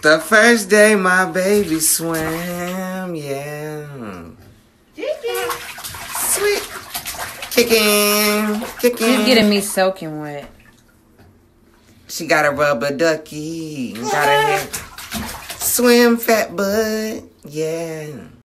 The first day my baby swam, yeah. Sweet. Kicking. She's getting me soaking wet. She got a rubber ducky. Got her hair. Swim, fat butt. Yeah.